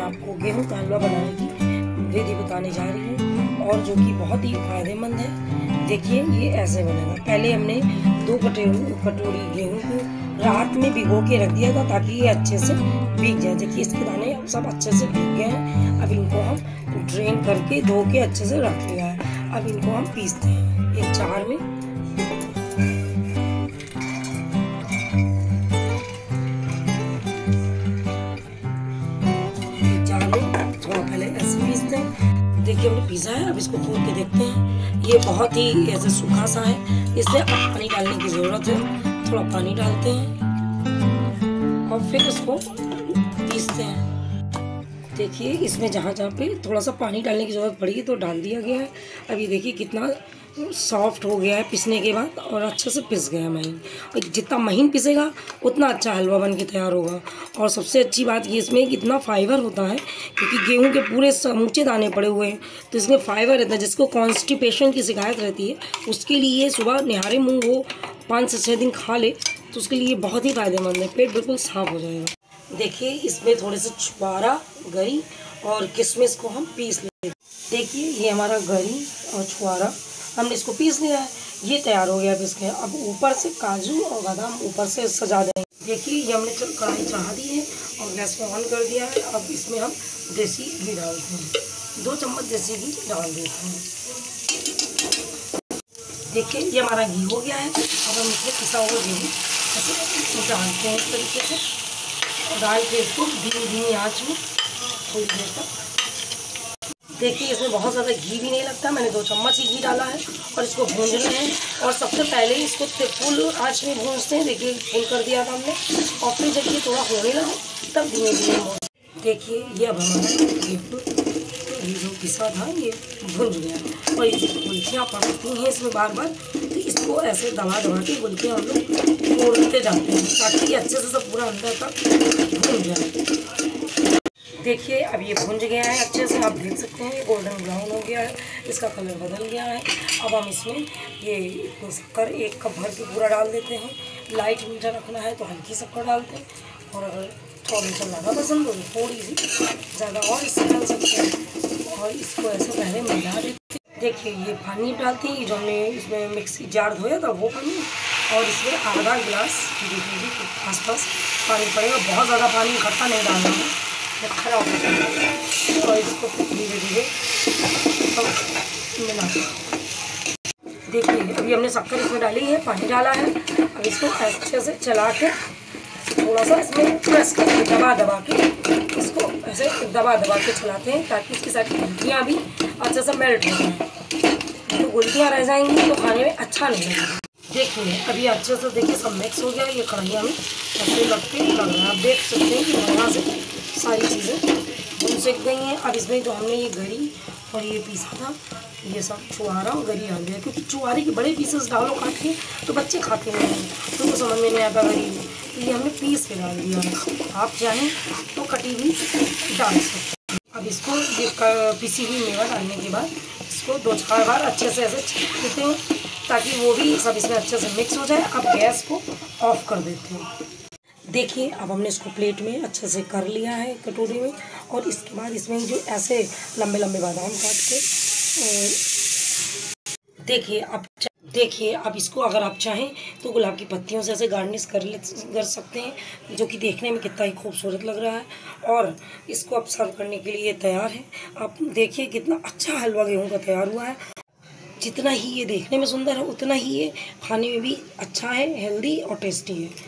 आपको गेहूं का हलवा बनाने की विधि बताने जा रही हूँ और जो कि बहुत ही फायदेमंद है। देखिए ये ऐसे बनेगा। पहले हमने 2 कटोरी गेहूं को रात में भिगो के रख दिया था ताकि ये अच्छे से भीग जाए। देखिए इसके दाने सब अच्छे से भीग गए हैं। अब इनको हम ड्रेन करके धो के अच्छे से रख लिया है। अब इनको हम पीसते हैं एक जार में। देखिए हमने पीसा है। अब इसको खोल के देखते हैं। ये बहुत ही ऐसे सूखा सा है, इसमें पानी डालने की जरूरत है। थोड़ा पानी डालते हैं और फिर इसको पीसते हैं। देखिए इसमें जहाँ जहाँ पे थोड़ा सा पानी डालने की जरूरत पड़ेगी तो डाल दिया गया है। अब ये देखिए कितना सॉफ्ट हो गया है पिसने के बाद और अच्छे से पिस गया है महीन। और जितना महीन पिसेगा उतना अच्छा हलवा बन के तैयार होगा। और सबसे अच्छी बात ये इसमें कितना फाइबर होता है, क्योंकि गेहूं के पूरे समूचे दाने पड़े हुए हैं तो इसमें फाइबर रहता है। जिसको कॉन्स्टिपेशन की शिकायत रहती है उसके लिए सुबह निहारे मुँह वो 5 से 6 दिन खा ले तो उसके लिए बहुत ही फायदेमंद है। पेट बिल्कुल साफ हो जाएगा। देखिए इसमें थोड़े से छुआरा, गरी और किशमिश को हम पीस लेते हैं। देखिए ये हमारा गरी और छुआरा हमने इसको पीस लिया है। ये तैयार हो गया पीस के। अब ऊपर से काजू और बादाम ऊपर से सजा देंगे। देखिए ये हमने कढ़ाई चढ़ा दी है और गैस को ऑन कर दिया है। अब इसमें हम देसी घी डालते हैं। 2 चम्मच देसी घी डाल देते हैं। देखिए ये हमारा घी हो गया है। अब हम इसमें पिसा हुआ गेहूँ ऐसे डालते हैं इस तरीके से और डाल के इसको धीमी आँच में थोड़ी देर तक। देखिए इसमें बहुत ज़्यादा घी भी नहीं लगता। मैंने 2 चम्मच ही घी डाला है और इसको भून रहे हैं। और सबसे पहले इसको फुल आँच में भूनते हैं। देखिए फुल कर दिया था हमने और फिर जब ये थोड़ा होने लगे तब धीमे धीमे भून। देखिए ये अब हमारा ये जो पिसा था ये भुन गया और ये गुलकियाँ पड़ती हैं इसमें बार बार। तो इसको ऐसे दबा दबा के गुलकियाँ हम लोग तोड़ते जाते हैं ताकि अच्छे से सब पूरा अंदर तक भुन जाए। देखिए अब ये भुंज गया है अच्छे से। आप देख सकते हैं ये गोल्डन ब्राउन हो गया है, इसका कलर बदल गया है। अब हम इसमें ये शक्कर 1 कप भर के पूरा डाल देते हैं। लाइट मीठा रखना है तो हल्की शक्कर डालते हैं और अगर थोड़ा मीठा ज़्यादा पसंद हो तो थोड़ी सी ज़्यादा और इससे डाल सकते हैं। और इसको ऐसे पहले मिला देते हैं। देखिए ये पानी डालते हैं जो हमने इसमें मिक्सी जार धोया था वो पानी, और इसमें आधा गिलास आसपास पानी पड़ेगा। बहुत ज़्यादा पानी इकट्ठा नहीं डालना है, खड़ा हो जाएगा। और इसको धीरे धीरे मिला। देखिए अभी हमने शक्कर इसमें डाली है, पानी डाला है। अब इसको अच्छे से चला के थोड़ा सा इसमें प्रेस करके दबा दबा के इसको ऐसे दबा दबा के चलाते हैं ताकि इसकी सारी गुलकियाँ भी अच्छे से मेल्ट हो जाए। तो गुलकियाँ रह जाएंगी तो खाने में अच्छा नहीं लगेगा। देखिए अभी अच्छे से देखिए सब मिक्स हो गया। ये कढ़ाइयाँ में ऐसे लगते लग रहा है। आप देख सकते हैं कि बढ़िया से सारी चीज़ें भून सेक गई हैं। अब इसमें जो हमने ये गरी और ये पीसा था ये सब छुआरा और गरी डाल दिया, क्योंकि छुआरे के बड़े पीसेस डालो काट के तो बच्चे खाते नहीं हैं तो उनको समझ में नहीं आता गरी में, तो ये हमने पीस के डाल दिया। आप चाहें तो कटी भी डाल सकते हैं। अब इसको ये पिसी हुई मेवा डालने के बाद इसको 2-4 बार अच्छे से ऐसे छीट देते हैं ताकि वो भी सब इसमें अच्छे से मिक्स हो जाए। अब गैस को ऑफ कर देते हैं। देखिए अब हमने इसको प्लेट में अच्छे से कर लिया है कटोरी में। और इसके बाद इसमें जो ऐसे लंबे लंबे बादाम काट के देखिए अब इसको अगर आप चाहें तो गुलाब की पत्तियों से ऐसे गार्निश कर सकते हैं, जो कि देखने में कितना ही खूबसूरत लग रहा है। और इसको अब सर्व करने के लिए तैयार है। आप देखिए कितना अच्छा हलवा गेहूँ का तैयार हुआ है। जितना ही ये देखने में सुंदर है उतना ही ये खाने में भी अच्छा है, हेल्दी और टेस्टी है।